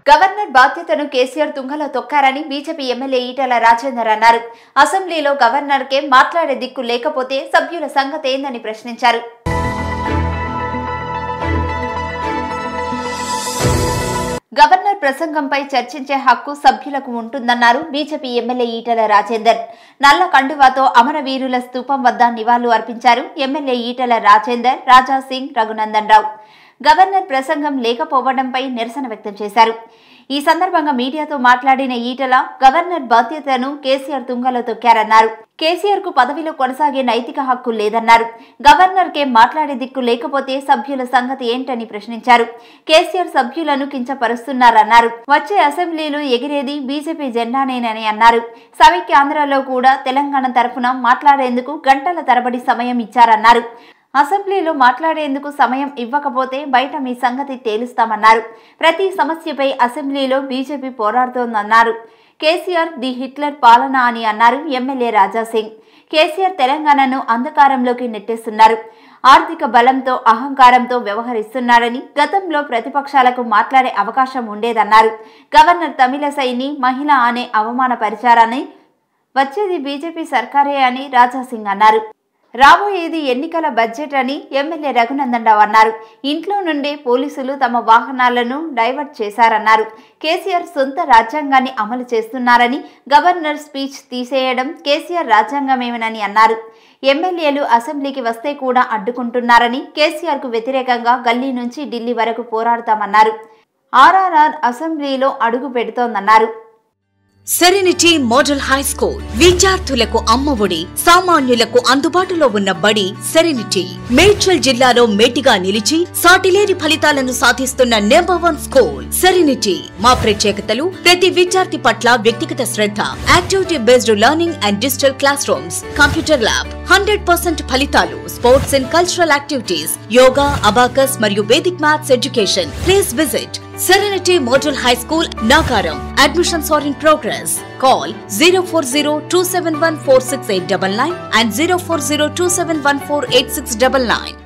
Governor బాధ్యతను కేసీఆర్ తుంగలో తొక్కారని బీజేపీ ఎమ్మెల్యే ఈటెల రాజేందర్ అన్నారు. అసెంబ్లీలో గవర్నర్కే మాట్లాడే దిక్కు లేకపోతే సభ్యుల సంగతి ఏందని ప్రశ్నించారు. గవర్నర్ ప్రసంగంపై చర్చించే హక్కు సభ్యులకు ఉంటుందన్నారు బీజేపీ ఎమ్మెల్యే ఈటెల రాజేందర్. నల్ల కండువాతో అమరవీరుల స్తూపం వద్ద నివాళులు అర్పించారు ఎమ్మెల్యే ఈటెల రాజేందర్, రాజా సింగ్, రఘునందన్ రావు. గవర్నర్ ప్రసంగం లేకపోవడంపై నిరసన వ్యక్తం చేశారు. ఈ సందర్భంగా మీడియాతో మాట్లాడిన ఈటెల గవర్నర్ బాధ్యతను కేసీఆర్ తుంగలో తొక్కారన్నారు. కేసీఆర్ కు పదవిలో కొనసాగే నైతిక హక్కు లేదన్నారు. గవర్నర్కే మాట్లాడే దిక్కు లేకపోతే సభ్యుల సంగతి ఏంటని ప్రశ్నించారు. కేసీఆర్ సభ్యులను కించపరుస్తున్నారన్నారు. వచ్చే అసెంబ్లీలో ఎగిరేది బీజేపీ జెండానేనని అన్నారు. సమైక్యాంధ్రలో కూడా తెలంగాణ తరఫున మాట్లాడేందుకు గంటల తరబడి సమయం ఇచ్చారన్నారు. అసెంబ్లీలో మాట్లాడేందుకు సమయం ఇవ్వకపోతే బయట మీ సంగతి తేలుస్తామన్నారు. ప్రతి సమస్యపై అసెంబ్లీలో బీజేపీ పోరాడుతోందన్నారు. కేసీఆర్ ది హిట్లర్ పాలన అని అన్నారు ఎమ్మెల్యే రాజా సింగ్. కేసీఆర్ తెలంగాణను అంధకారంలోకి నెట్టేస్తున్నారు. ఆర్థిక బలంతో, అహంకారంతో వ్యవహరిస్తున్నారని, గతంలో ప్రతిపక్షాలకు మాట్లాడే అవకాశం ఉండేదన్నారు. గవర్నర్ తమిళసైని మహిళ అనే అవమానపరిచారని, వచ్చేది బీజేపీ సర్కారే అని రాజా సింగ్ అన్నారు. రాబోయేది ఎన్నికల బడ్జెట్ అని ఎమ్మెల్యే రఘునందన్ రావు అన్నారు. ఇంట్లో నుండే పోలీసులు తమ వాహనాలను డైవర్ట్ చేశారన్నారు. కేసీఆర్ సొంత రాజ్యాంగాన్ని అమలు చేస్తున్నారని, గవర్నర్ స్పీచ్ తీసేయడం కేసీఆర్ రాజ్యాంగమేనని అన్నారు. ఎమ్మెల్యేలు అసెంబ్లీకి వస్తే కూడా అడ్డుకుంటున్నారని, కేసీఆర్ కు వ్యతిరేకంగా గల్లీ నుంచి ఢిల్లీ వరకు పోరాడతామన్నారు. ఆర్ఆర్ఆర్ అసెంబ్లీలో అడుగు పెడుతోందన్నారు. సెరెనిటీ మోడల్ హై స్కూల్ విద్యార్థులకు అమ్మఒడి, సామాన్యులకు అందుబాటులో ఉన్న బడి సెరెనిటీ. మేడ్చల్ జిల్లాలో మేటిగా నిలిచి సాటిలేని ఫలితాలను సాధిస్తున్న #1 స్కూల్ సెరెనిటీ. మా ప్రత్యేకతలు ప్రతి విద్యార్థి పట్ల వ్యక్తిగత శ్రద్ధ, activity based learning and digital classrooms, computer lab, 100% ఫలితాలు, sports and cultural activities, yoga, abacus మరియు Vedic maths education. Please visit Serenity Model High School, Nagaram. Admissions are in progress. Call 040-271-46899 and 040-271-48699.